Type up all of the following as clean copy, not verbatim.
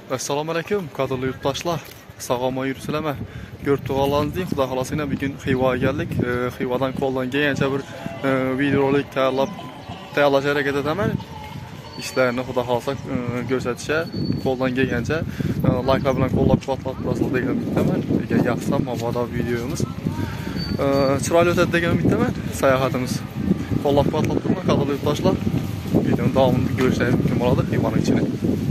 Assalomu alaykum, qadrli yurtdoshlar. Sog'omon yuribsizlarmi? Ko'rib-turganlaringizdek, xudo xolasa bugun Xivaga keldik. Xivadan qo'ldan kelgancha bir videorolik tayyorlash harakat etaman. İşlerini xudo xolasa ko'rsatishga, qo'ldan kelgancha like'lar bilan qo'llab-quvvatlab turasizlar degan umiddaman. Agar yoqsa, mabodo videomiz chiroyli o'tadi degan umiddaman. Sayohatimiz qo'llab-quvvatlab turgan qadrli yurtdoshlar. Videoning davomini ko'rishingiz mumkin bo'ladi Xivaning ichida.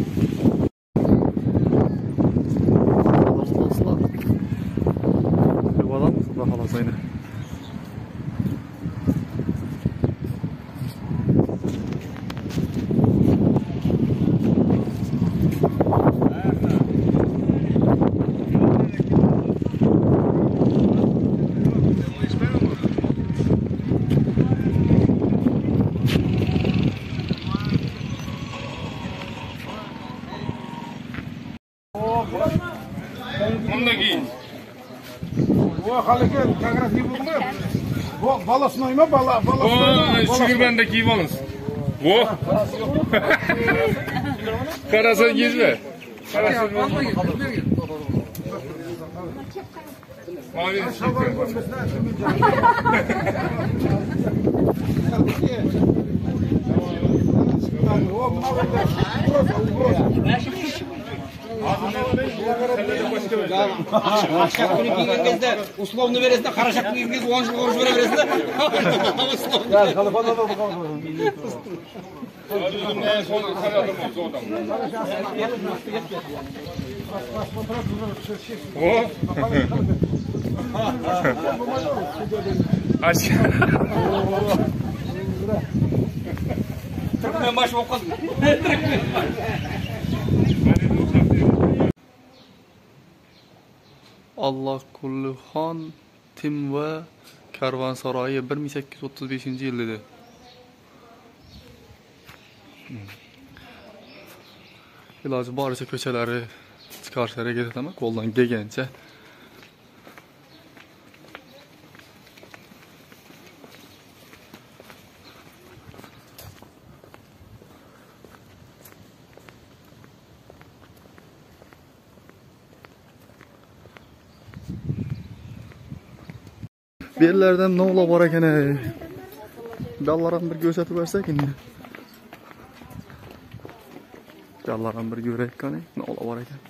Haliken kagrat gibi mi? Bu balasını oyma, balasını oyma. Şükür ben de kiyim alınız. Bu. Karasan gizme. Karasan Mavi. Akşam günü giyген кезде условно verirsin de Karaşak giygen кезде 10 yıl oruç verirsin de. Gel kalıpa da Türkmen başı okuz. Allah Kulluxon Tim ve Karvansaroyi 1835 yil edi. Iloji boricha ko'chalari chiqarish harakat etaman, qo'ldan kelgancha. Bir yerlerden ne ola var ekan ey. Dallaran bir ko'rsatib bersak endi. Dallaran bir ko'raylik qani, ne ola var ekan.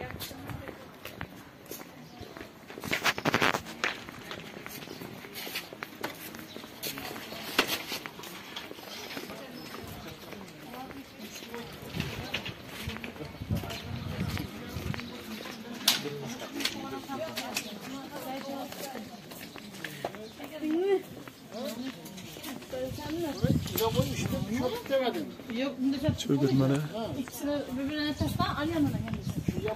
Yok, bunda çok Çökürmeli. İkisini birbirine taşla, al yanına kendisi.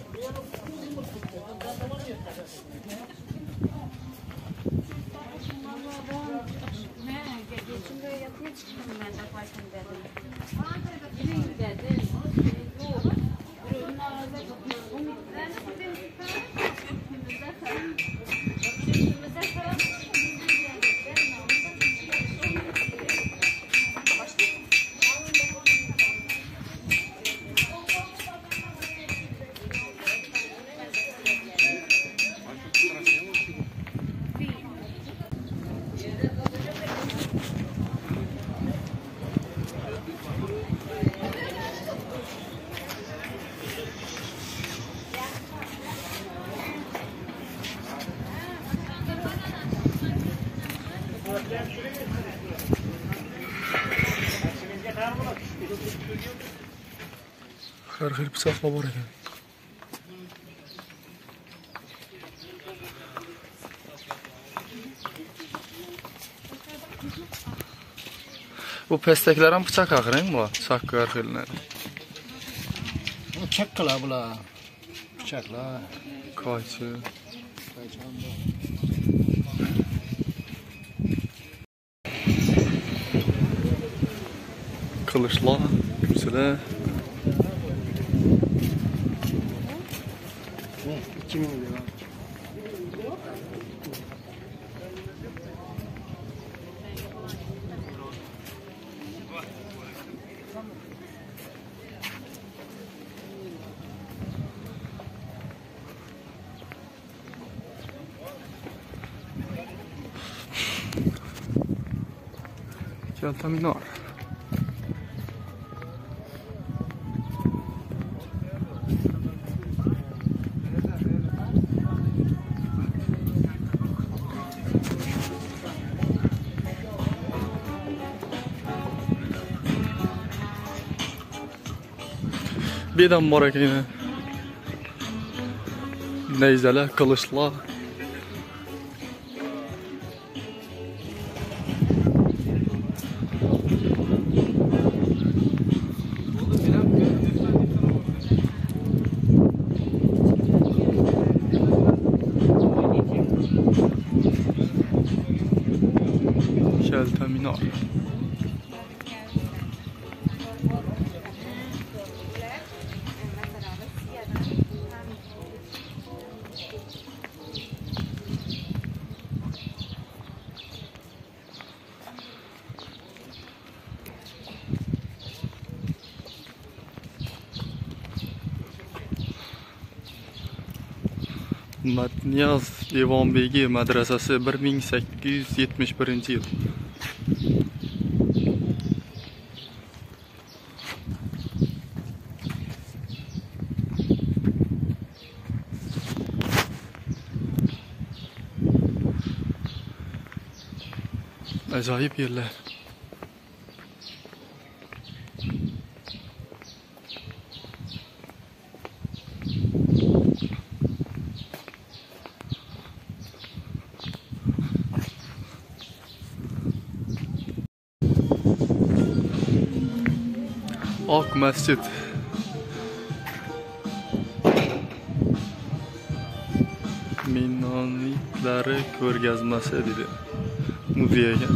Geçen böyle yapıya çıktım ben de başım dedim. Yine dedim. Ürünün ağzına kapatın. Ben de Her bir safla var ekan. Bu pestekler ham bıçak akırın mı? Sakkar xilner. Bıçaklar bular. Bıçaklar. Qaychi. Kılıçlar, güçler. 2000 lira. Kelta minor. Bedam bor ekan. Neyzalar, qilichlar. Kelta minor. Matniyaz Devonbegi madrasasi 1871-yil. Ajoyib yerlar. Ak masjid. Minonitlari ko'rgazmasi dedi. Muzeyga.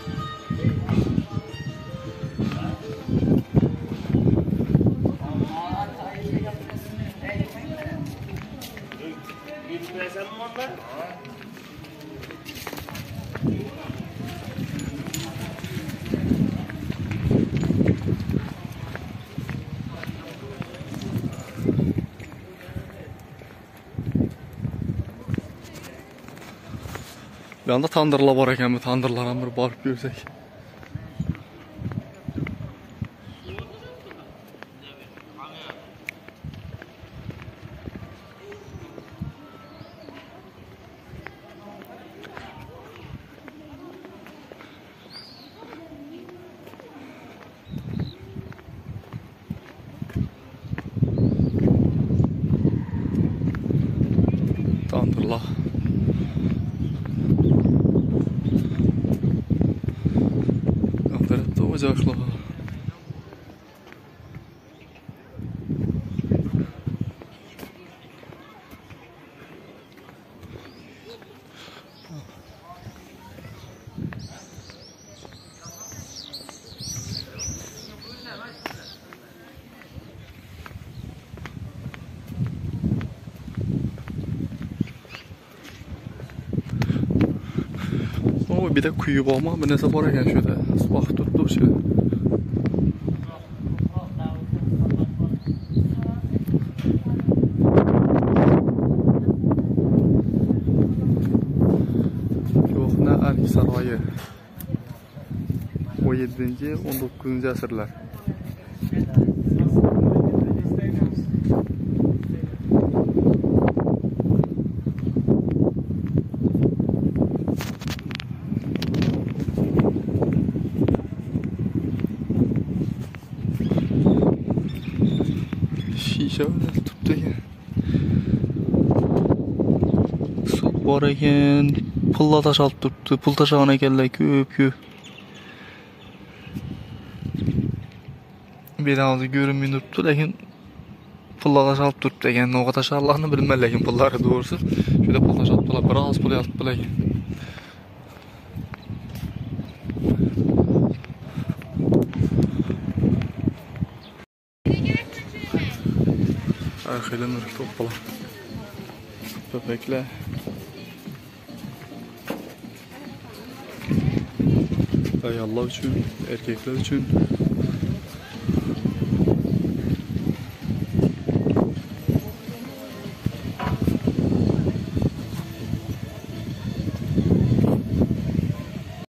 Bir anda tandırlar var ekan, bu tandırlara bir barıp görsek. Tandırlar. Ocaklar. O bir de kuyu olma, bir nese bor ekan şurada. Vaqt tuttu şey. Arif saroyi 17-19 asrlar. Shisha tutibdi ekan. Suv bor ekan. Pullar taş alıp turibdi. Pul tashlagan ekanlar ko'p. Binalarda görünmey turibdi, lekin pullar taş alıp turibdi ekan. Noga tashlaganlarni bilmayman, lekin pullari doğrusu. Şurada pul taş alıptılar, biroz pul yotibdi lekin. Arxaylanır to'ppalar. Köpekler. Ayollar üçün, erkekler üçün